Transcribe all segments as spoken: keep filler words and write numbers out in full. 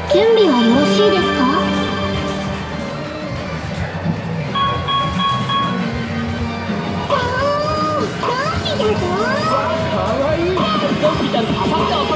準備はよろしいですか？ ゾンビちゃん、あさってあさって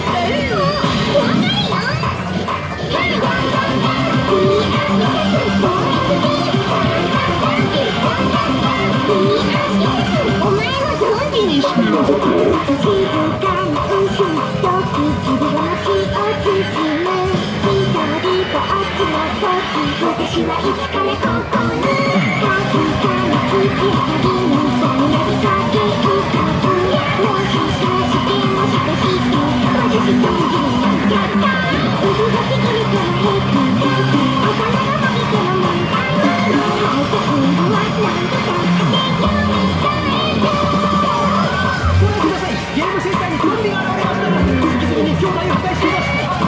お前はゾンビにしろ。静かな嘘一つ、自分の気を包む。一人ぼっちの時、私はいつからここに。かすかな月明かりの下に呼びかけること。もしかしてもしかして私ゾンビになっちゃった。動き切りからへくだって頭が伸びての問題。入ってくるはなんとか家庭教みたいだ。 ご覧ください。ゲームセンターにゾンビが現れました。引きずりに兄弟を期待しています。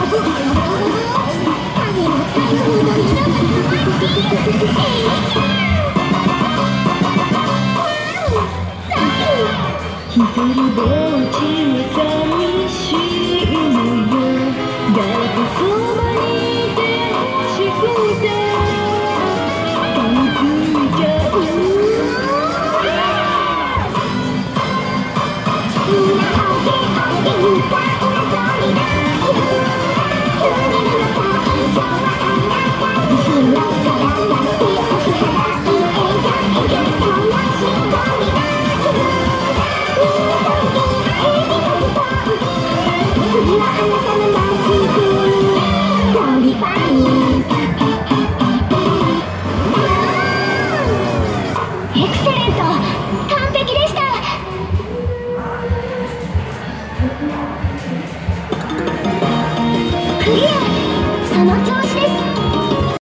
影の台風の色が変わっている。一人ぼっちは寂しいのよ。誰かそばにいてほしくて噛みついちゃう。みんなおいでおいで、みたいなゾンビだよ。スリルの最初はあなた。後ろからやってお支払い映画へげ楽しいゾンビだよ。次はあなたの街でゾンビパニー。エクセレント、完璧でした。クリア。